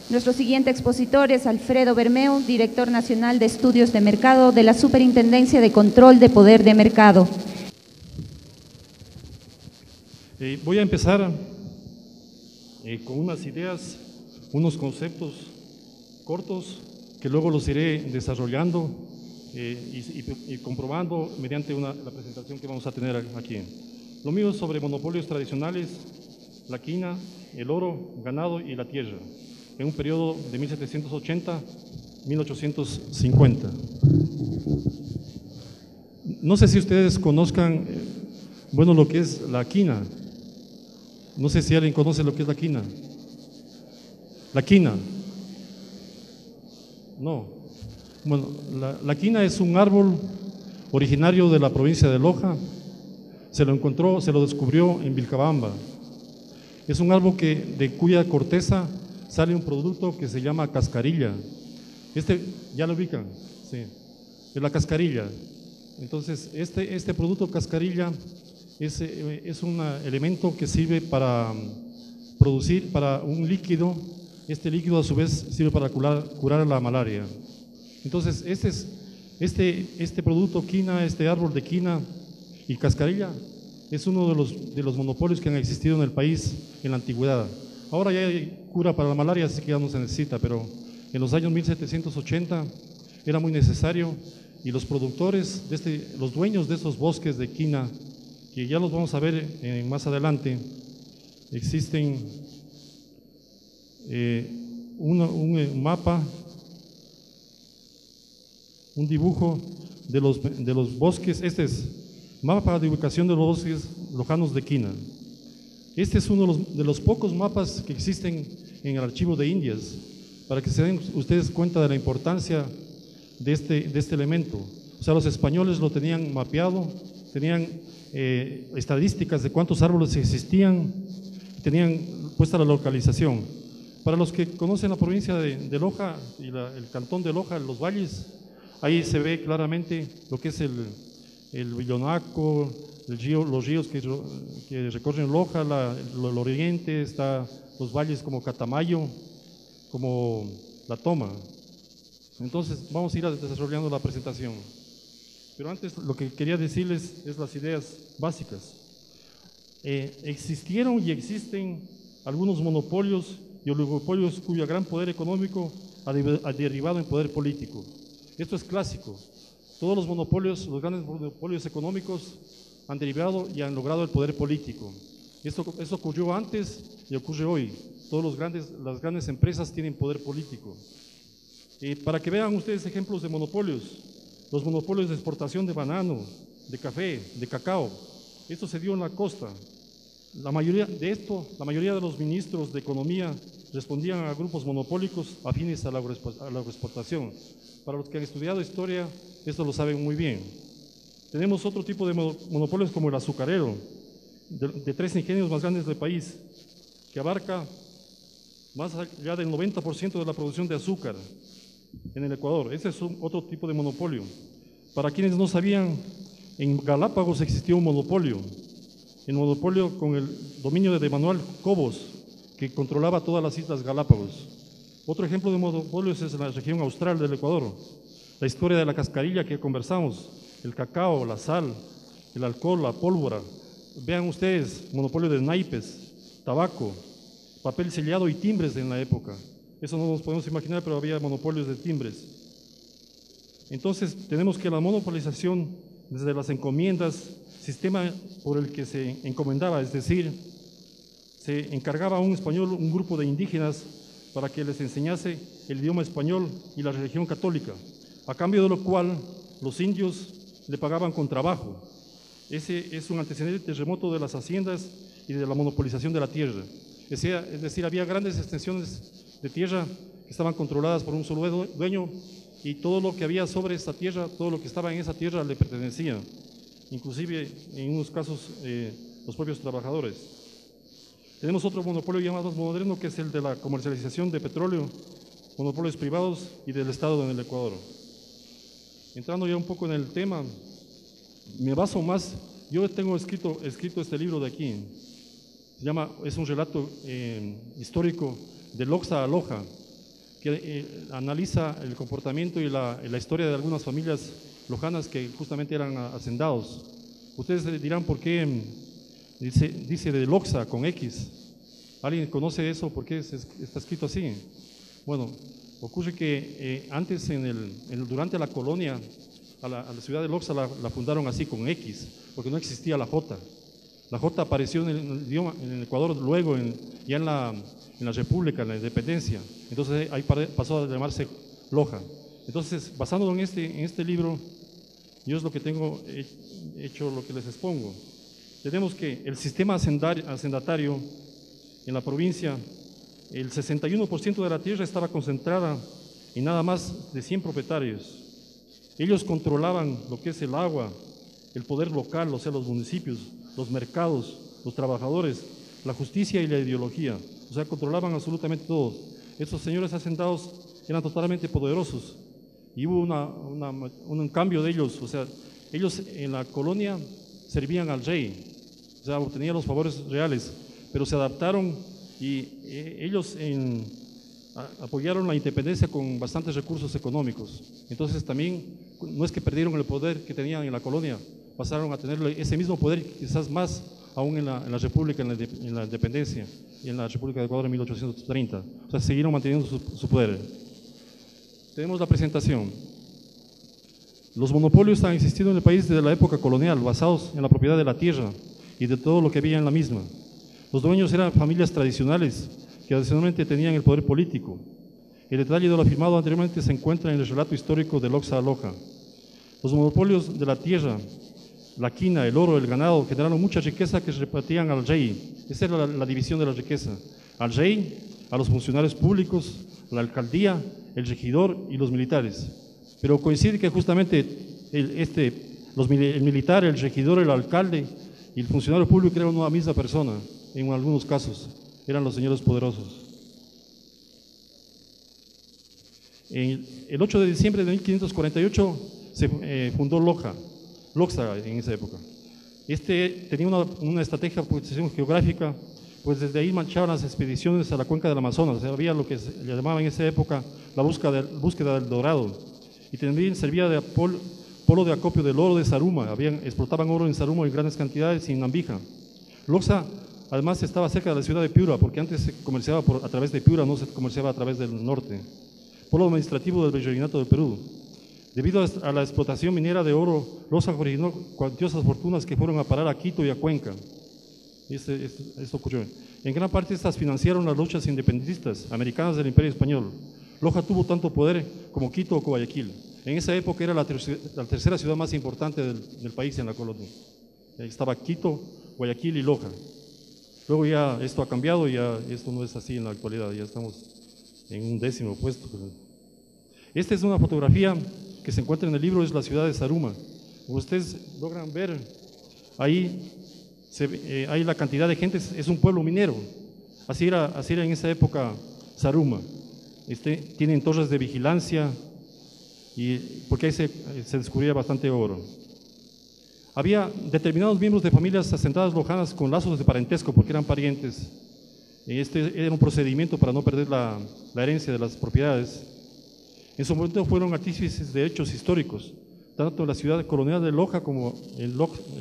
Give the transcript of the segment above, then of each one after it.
Nuestro siguiente expositor es Alfredo Bermeo, Director Nacional de Estudios de Mercado de la Superintendencia de Control de Poder de Mercado. Voy a empezar con unas ideas, unos conceptos cortos que luego los iré desarrollando y comprobando mediante la presentación que vamos a tener aquí. Lo mío es sobre monopolios tradicionales, la quina, el oro, ganado y la tierra, en un periodo de 1780 a 1850. No sé si ustedes conozcan, bueno, lo que es la quina. No sé si alguien conoce lo que es la quina. La quina. No. Bueno, la quina es un árbol originario de la provincia de Loja. Se lo descubrió en Vilcabamba. Es un árbol de cuya corteza sale un producto que se llama cascarilla. ¿Ya lo ubican? Sí. Es la cascarilla. Entonces, este producto cascarilla es un elemento que sirve para producir para un líquido. Este líquido a su vez sirve para curar la malaria. Entonces, este producto quina, este árbol de quina y cascarilla es uno de los monopolios que han existido en el país en la antigüedad. Ahora ya hay cura para la malaria, así que ya no se necesita, pero en los años 1780 era muy necesario y los productores, los dueños de esos bosques de quina, que ya los vamos a ver más adelante, existen un mapa, un dibujo de los bosques. Este es mapa de ubicación de los bosques lojanos de quina. Este es uno de los pocos mapas que existen en el archivo de Indias, para que se den ustedes cuenta de la importancia de este elemento. O sea, los españoles lo tenían mapeado, tenían estadísticas de cuántos árboles existían, tenían puesta la localización. Para los que conocen la provincia de Loja y el cantón de Loja, los valles, ahí se ve claramente lo que es el Villonaco, los ríos que recorren Loja, el oriente, está los valles como Catamayo, como La Toma. Entonces vamos a ir desarrollando la presentación. Pero antes lo que quería decirles es las ideas básicas. Existieron y existen algunos monopolios y oligopolios cuyo gran poder económico ha derivado en poder político. Esto es clásico. Todos los monopolios, los grandes monopolios económicos han derivado y han logrado el poder político. Esto ocurrió antes y ocurre hoy. Las grandes empresas tienen poder político. Para que vean ustedes ejemplos de monopolios, los monopolios de exportación de banano, de café, de cacao, esto se dio en la costa. La mayoría de los ministros de economía respondían a grupos monopólicos afines a la agroexportación. Para los que han estudiado historia, esto lo saben muy bien. Tenemos otro tipo de monopolios como el azucarero, de 3 ingenios más grandes del país, que abarca más allá del 90% de la producción de azúcar en el Ecuador. Ese es otro tipo de monopolio. Para quienes no sabían, en Galápagos existió un monopolio, el monopolio con el dominio de Manuel Cobos, que controlaba todas las islas Galápagos. Otro ejemplo de monopolios es la región austral del Ecuador, la historia de la cascarilla que conversamos, el cacao, la sal, el alcohol, la pólvora. Vean ustedes, monopolio de naipes, tabaco, papel sellado y timbres en la época. Eso no nos podemos imaginar, pero había monopolios de timbres. Entonces, tenemos que la monopolización, desde las encomiendas, sistema por el que se encomendaba, es decir, se encargaba a un español, un grupo de indígenas, para que les enseñase el idioma español y la religión católica, a cambio de lo cual los indios le pagaban con trabajo. Ese es un antecedente remoto de las haciendas y de la monopolización de la tierra. Es decir, había grandes extensiones de tierra que estaban controladas por un solo dueño y todo lo que había sobre esta tierra, todo lo que estaba en esa tierra le pertenecía, inclusive en unos casos los propios trabajadores. Tenemos otro monopolio ya más moderno, que es el de la comercialización de petróleo, monopolios privados y del Estado en el Ecuador. Entrando ya un poco en el tema, me baso más, yo tengo escrito este libro de aquí, es un relato histórico de Loxa a Loja. que analiza el comportamiento y la historia de algunas familias lojanas que justamente eran hacendados. Ustedes dirán por qué dice de Loxa con X. ¿Alguien conoce eso? ¿Por qué está escrito así? Bueno, ocurre que antes, durante la colonia, a la ciudad de Loxa la fundaron así con X, porque no existía la J. La J apareció en el idioma, en el Ecuador luego, ya en la República, en la Independencia. Entonces ahí pasó a llamarse Loja. Entonces, basándonos en este libro, yo es lo que tengo hecho, lo que les expongo. Tenemos que el sistema hacendatario en la provincia, el 61% de la tierra estaba concentrada en nada más de 100 propietarios. Ellos controlaban lo que es el agua, el poder local, o sea, los municipios, los mercados, los trabajadores, la justicia y la ideología. O sea, controlaban absolutamente todo. Estos señores hacendados eran totalmente poderosos y hubo un cambio de ellos. O sea, ellos en la colonia servían al rey, o sea, obtenían los favores reales, pero se adaptaron y ellos apoyaron la independencia con bastantes recursos económicos. Entonces también no es que perdieron el poder que tenían en la colonia, pasaron a tener ese mismo poder, quizás más aún en la República, en la independencia y en la República de Ecuador en 1830. O sea, siguieron manteniendo su poder. Tenemos la presentación. Los monopolios han existido en el país desde la época colonial, basados en la propiedad de la tierra y de todo lo que había en la misma. Los dueños eran familias tradicionales que adicionalmente tenían el poder político. El detalle de lo afirmado anteriormente se encuentra en el relato histórico de Loxa a Loja. Los monopolios de la tierra, la quina, el oro, el ganado, generaron mucha riqueza que se repartían al rey. Esa era la división de la riqueza. Al rey, a los funcionarios públicos, la alcaldía, el regidor y los militares. Pero coincide que justamente el militar, el regidor, el alcalde y el funcionario público eran una misma persona, en algunos casos, eran los señores poderosos. El 8 de diciembre de 1548 se fundó Loxa en esa época. Tenía una estrategia de posición geográfica, pues desde ahí marchaban las expediciones a la cuenca del Amazonas. O sea, había lo que se llamaba en esa época la búsqueda del dorado. Y también servía de polo de acopio del oro de Zaruma. Explotaban oro en Zaruma en grandes cantidades y en Nambija. Loxa, además, estaba cerca de la ciudad de Piura, porque antes se comerciaba a través de Piura, no se comerciaba a través del norte. Polo administrativo del Virreinato del Perú. Debido a la explotación minera de oro, Loxa originó cuantiosas fortunas que fueron a parar a Quito y a Cuenca. Esto ocurrió. En gran parte estas financiaron las luchas independentistas americanas del Imperio Español. Loja tuvo tanto poder como Quito o Guayaquil. En esa época era la tercera ciudad más importante del país en la colonia. Estaba Quito, Guayaquil y Loja. Luego ya esto ha cambiado y ya esto no es así en la actualidad, ya estamos en un 10º puesto. Esta es una fotografía que se encuentra en el libro, es la ciudad de Zaruma. Como ustedes logran ver, ahí la cantidad de gente, es un pueblo minero. Así era en esa época Zaruma. Tienen torres de vigilancia, porque ahí se descubría bastante oro. Había determinados miembros de familias asentadas lojanas con lazos de parentesco, porque eran parientes. Era un procedimiento para no perder la herencia de las propiedades. En su momento fueron artífices de hechos históricos, tanto en la ciudad colonial de Loja como en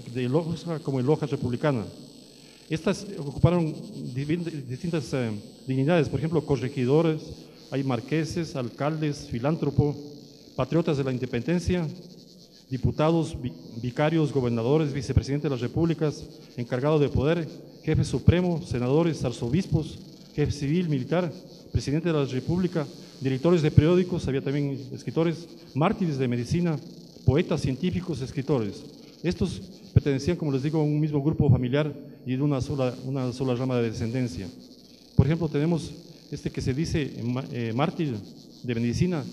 Loja republicana. Estas ocuparon distintas dignidades, por ejemplo, corregidores, hay marqueses, alcaldes, filántropos, patriotas de la independencia, diputados, vicarios, gobernadores, vicepresidentes de las repúblicas, encargados de poder, jefe supremo, senadores, arzobispos, jefe civil, militar, presidente de la república, directores de periódicos, había también escritores, mártires de medicina, poetas, científicos, escritores. Estos pertenecían, como les digo, a un mismo grupo familiar y de una sola rama de descendencia. Por ejemplo, tenemos que se dice mártir de medicina.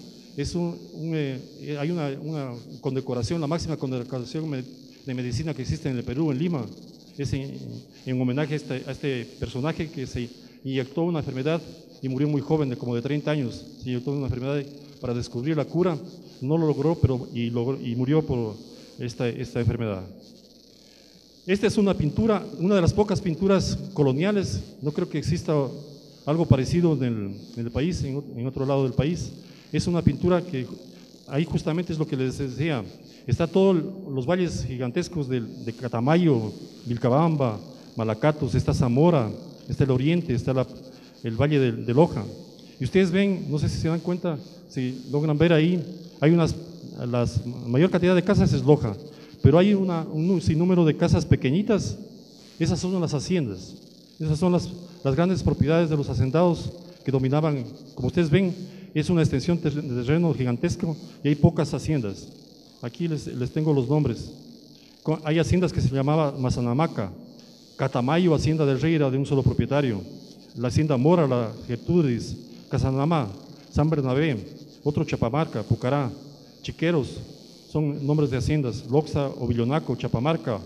Hay una condecoración, la máxima condecoración de medicina que existe en el Perú, en Lima. Es en homenaje a este personaje que se inyectó una enfermedad y murió muy joven, como de 30 años. Se inyectó una enfermedad para descubrir la cura, no lo logró, y murió por esta enfermedad. Esta es una pintura, una de las pocas pinturas coloniales, no creo que exista algo parecido en el país, en otro lado del país. Es una pintura que ahí justamente es lo que les decía. Está todos los valles gigantescos de Catamayo, Vilcabamba, Malacatos, está Zamora, está el oriente, está el valle de Loja. Y ustedes ven, no sé si se dan cuenta, si logran ver ahí, hay la mayor cantidad de casas es Loja, pero hay un sinnúmero de casas pequeñitas. Esas son las haciendas, esas son las grandes propiedades de los hacendados que dominaban. Como ustedes ven, es una extensión de terreno gigantesco y hay pocas haciendas. Aquí les tengo los nombres. Hay haciendas que se llamaba Mazanamaca, Catamayo, hacienda del rey, era de un solo propietario. La hacienda Mora, la Gertrudis, Casanamá, San Bernabé, otro Chapamarca, Pucará, Chiqueros, son nombres de haciendas, Loxa, Ovillonaco, Chapamarca,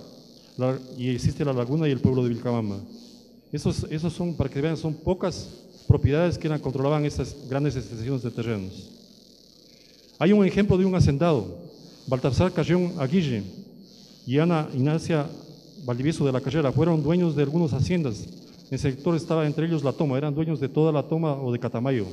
y existe la laguna y el pueblo de Vilcabamba. Esos son, para que vean, son pocas propiedades que controlaban estas grandes extensiones de terrenos. Hay un ejemplo de un hacendado, Baltasar Carrión Aguirre y Ana Ignacia Valdivieso de la Carrera, fueron dueños de algunas haciendas. En el sector estaba entre ellos La Toma, eran dueños de toda La Toma o de Catamayo,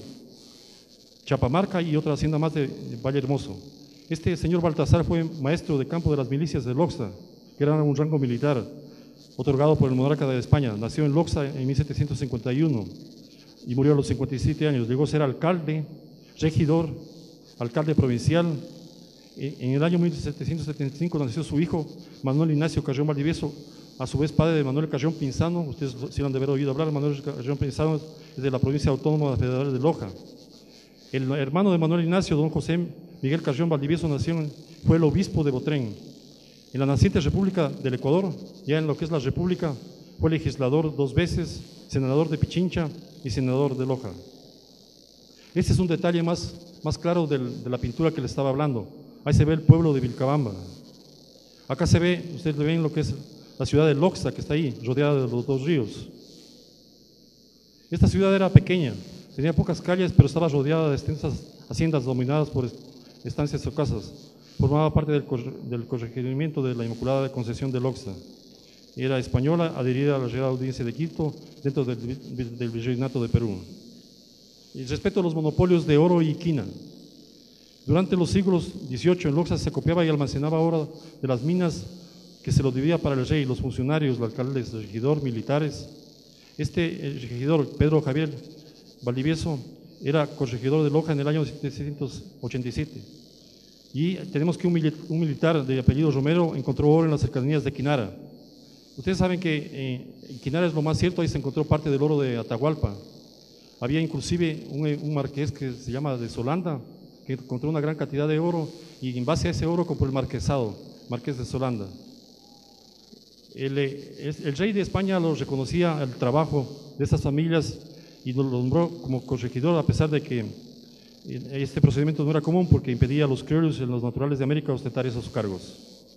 Chapamarca y otra hacienda más de Valle Hermoso. Este señor Baltasar fue maestro de campo de las milicias de Loxa, que era un rango militar otorgado por el monarca de España. Nació en Loxa en 1751 y murió a los 57 años. Llegó a ser alcalde, regidor, alcalde provincial. En el año 1775 nació su hijo Manuel Ignacio Carrión Valdivieso, a su vez padre de Manuel Carrión Pinzano. Ustedes sí lo han de haber oído hablar. Manuel Carrión Pinzano es de la provincia autónoma federal de Loja. El hermano de Manuel Ignacio, don José Miguel Carrión Valdivieso, fue el obispo de Botrén. En la naciente República del Ecuador, ya en lo que es la República, fue legislador 2 veces, senador de Pichincha y senador de Loja. Este es un detalle más claro de la pintura que les estaba hablando. Ahí se ve el pueblo de Vilcabamba. Acá se ve, ustedes ven lo que es la ciudad de Loxa, que está ahí, rodeada de los 2 ríos. Esta ciudad era pequeña, tenía pocas calles, pero estaba rodeada de extensas haciendas dominadas por estancias o casas. Formaba parte del corregimiento de la Inmaculada Concepción de Loxa. Era española, adherida a la Real Audiencia de Quito, dentro del Virreinato de Perú. Y respecto a los monopolios de oro y quina, durante los siglos XVIII en Loxa se copiaba y almacenaba oro de las minas que se lo dividía para el rey, los funcionarios, los alcaldes, el regidor, militares. El regidor Pedro Javier Valdivieso era corregidor de Loja en el año 1787. Y tenemos que un militar de apellido Romero encontró oro en las cercanías de Quinara. Ustedes saben que en Quinara es lo más cierto, ahí se encontró parte del oro de Atahualpa. Había inclusive un marqués que se llama de Solanda, que encontró una gran cantidad de oro y en base a ese oro compró el marquesado, Marqués de Solanda. El rey de España lo reconocía el trabajo de estas familias y lo nombró como corregidor, a pesar de que este procedimiento no era común porque impedía a los criollos y los naturales de América ostentar esos cargos.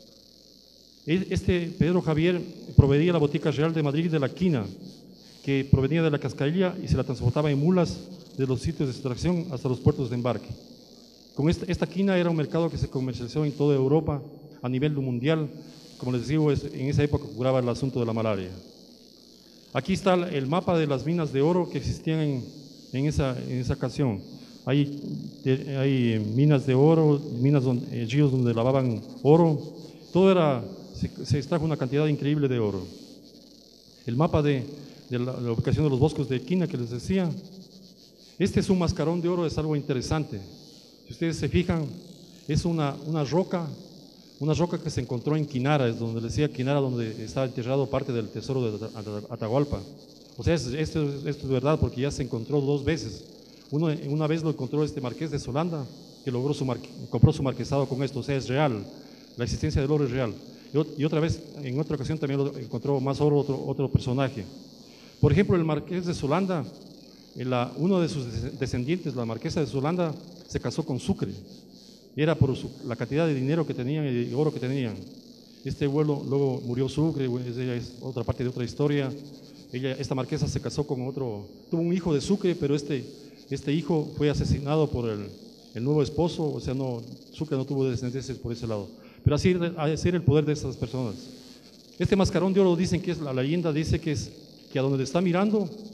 Este Pedro Javier proveía la botica real de Madrid de la quina, que provenía de la cascarilla y se la transportaba en mulas de los sitios de extracción hasta los puertos de embarque. Con esta quina era un mercado que se comercializó en toda Europa a nivel mundial. Como les digo, en esa época curaba el asunto de la malaria. Aquí está el mapa de las minas de oro que existían en esa ocasión. Hay minas de oro, ríos donde lavaban oro. Se extrajo una cantidad increíble de oro. El mapa de la ubicación de los bosques de quina que les decía. Este es un mascarón de oro, es algo interesante. Si ustedes se fijan, es una roca que se encontró en Quinara, es donde decía Quinara, donde está enterrado parte del tesoro de Atahualpa. O sea, esto es verdad porque ya se encontró 2 veces. Una vez lo encontró este marqués de Solanda, que compró su marquesado con esto, o sea, es real, la existencia del oro es real. Y otra vez, en otra ocasión también lo encontró más oro otro personaje. Por ejemplo, el marqués de Solanda, uno de sus descendientes, la marquesa de Solanda, se casó con Sucre. Y era por la cantidad de dinero que tenían y de oro que tenían. Este abuelo luego murió Sucre, es otra parte de otra historia. Esta marquesa se casó con tuvo un hijo de Sucre, pero este hijo fue asesinado por el nuevo esposo, o sea, Sucre no tuvo descendencia por ese lado. Pero así era el poder de estas personas. Este mascarón de oro dicen que es, la leyenda dice que a donde está mirando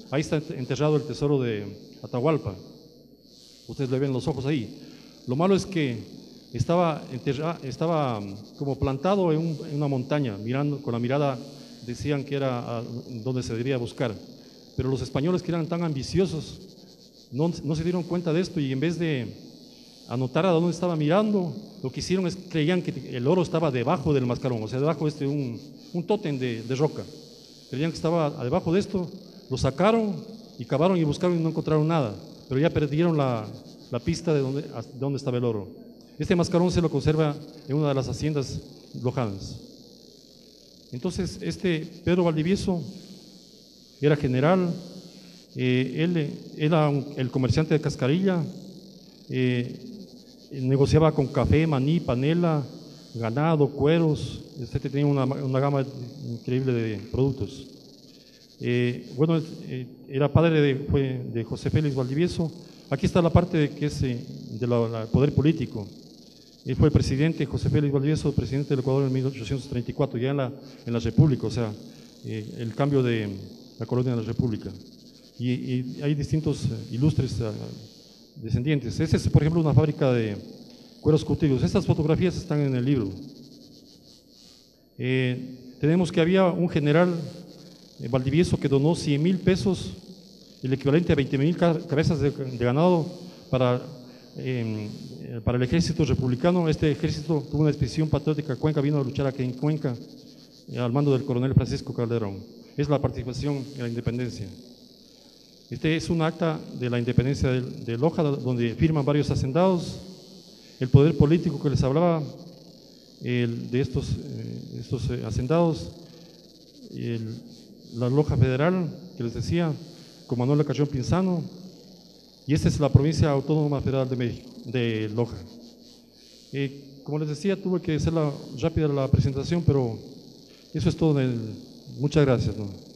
ahí está enterrado el tesoro de Atahualpa. Ustedes le ven los ojos ahí. Lo malo es que estaba como plantado en una montaña, mirando con la mirada, decían que era donde se debería buscar. Pero los españoles, que eran tan ambiciosos, no se dieron cuenta de esto, y en vez de anotar a dónde estaba mirando, lo que hicieron es creían que el oro estaba debajo del mascarón, o sea, debajo de un tótem de roca. Creían que estaba debajo de esto, lo sacaron y cavaron y buscaron y no encontraron nada, pero ya perdieron la pista de dónde estaba el oro. Este mascarón se lo conserva en una de las haciendas lojanas. Entonces, este Pedro Valdivieso era general, él era el comerciante de cascarilla, negociaba con café, maní, panela, ganado, cueros, tenía una gama increíble de productos. Era padre de José Félix Valdivieso. Aquí está la parte que es del poder político. Él fue el presidente, José Félix Valdivieso, presidente del Ecuador en 1834, ya en la República, o sea, el cambio de la colonia de la República. Y hay distintos ilustres descendientes. Esta es, por ejemplo, una fábrica de cueros curtidos. Estas fotografías están en el libro. Tenemos que había un general Valdivieso que donó 100,000 pesos, el equivalente a 20,000 cabezas de ganado para el ejército republicano. Este ejército tuvo una expedición patriótica a Cuenca, vino a luchar aquí en Cuenca al mando del coronel Francisco Calderón. Es la participación en la independencia. Este es un acta de la independencia de Loja, donde firman varios hacendados, el poder político que les hablaba, de estos hacendados, la Loja Federal, que les decía, con Manuel Cachón Pinzano, y esta es la provincia autónoma federal de México, de Loja. Como les decía, tuve que hacer rápida la presentación, pero eso es todo. Muchas gracias, ¿no?